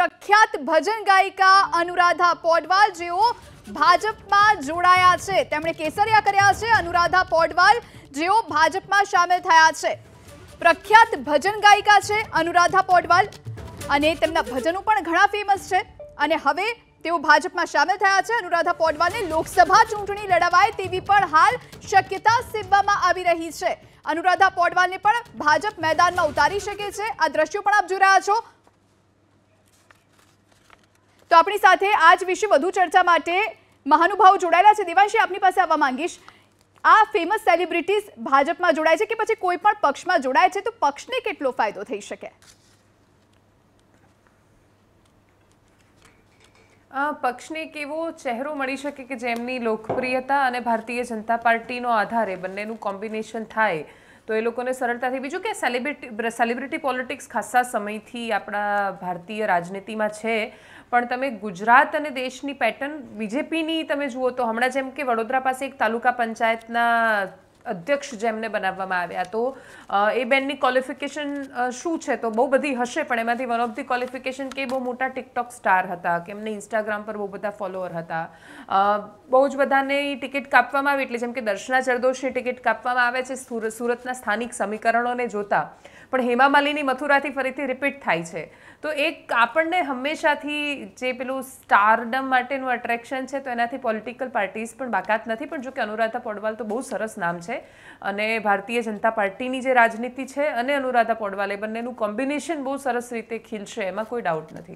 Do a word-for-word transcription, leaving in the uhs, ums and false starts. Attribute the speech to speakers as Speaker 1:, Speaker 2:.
Speaker 1: પ્રખ્યાત ભજન ગાયિકા અનુરાધા પૌડવાલ જેઓ ભાજપમાં જોડાયા છે। તેમણે કેસરિયા કર્યા છે। અનુરાધા પૌડવાલ જેઓ ભાજપમાં સામેલ થયા છે। પ્રખ્યાત ભજન ગાયિકા છે અનુરાધા પૌડવાલ અને તેમના ભજનો પણ ઘણા ફેમસ છે અને હવે તેઓ ભાજપમાં સામેલ થયા છે। અનુરાધા પૌડવાલને લોકસભા ચૂંટણી લડાવાય તેવી પણ હાલ શક્યતા સેવવામાં આવી રહી છે। અનુરાધા પૌડવાલને પણ ભાજપ મેદાનમાં ઉતારી શકે છે। આ દ્રશ્યો પણ આપ જોઈ રહ્યા છો। તો આપણી સાથે આજ વિશે વધુ ચર્ચા માટે મહાનુભાવો જોડાયેલા છે। દેવાંશી, આપની પાસે આવવા માંગીશ। આ ફેમસ સેલિબ્રિટીઝ ભાજપમાં જોડાય છે કે પછી કોઈ પણ પક્ષમાં જોડાય છે તો પક્ષને કેટલો ફાયદો થઈ શકે?
Speaker 2: પક્ષને એક એવો ચહેરો મળી શકે કે જેમની લોકપ્રિયતા અને ભારતીય જનતા પાર્ટીનો આધારે બંનેનું કોમ્બિનેશન થાય તો એ લોકોને સરળતાથી, બીજું કે સેલિબ્રિટી સેલિબ્રિટી પોલિટિક્સ ખાસા સમયથી આપણા ભારતીય રાજનીતિમાં છે, પણ તમે ગુજરાત અને દેશની પેટર્ન બીજેપીની તમે જુઓ તો હમણાં જેમ કે વડોદરા પાસે એક તાલુકા પંચાયતના અધ્યક્ષ જેમને બનાવવામાં આવ્યા, તો એ બેનની ક્વોલિફિકેશન શું છે તો બહુ બધી હશે, પણ એમાંથી વન ઓફ ધી ક્વોલિફિકેશન કે બહુ મોટા ટિકટોક સ્ટાર હતા, કે એમને ઇન્સ્ટાગ્રામ પર બહુ બધા ફોલોઅર હતા, બહુ જ બધાને ટિકિટ કાપવામાં આવી, એટલે જેમ કે દર્શના જરદોશની ટિકિટ કાપવામાં આવે છે સુરત સુરતના સ્થાનિક સમીકરણોને જોતા, પણ હેમા માલિની મથુરાથી ફરીથી રિપીટ થાય છે। તો એક આપણને હંમેશાથી જે પેલું સ્ટારડમ માટેનું અટ્રેક્શન છે તો એનાથી પોલિટિકલ પાર્ટીઝ પણ બાકાત નથી, પણ જો કે અનુરાધા પૌડવાલ તો બહુ સરસ નામ છે અને ભારતીય જનતા પાર્ટીની જે રાજનીતિ છે અને અનુરાધા પૌડવાલ એ બંનેનું કોમ્બિનેશન બહુ સરસ રીતે ખીલશે, એમાં કોઈ ડાઉટ નથી।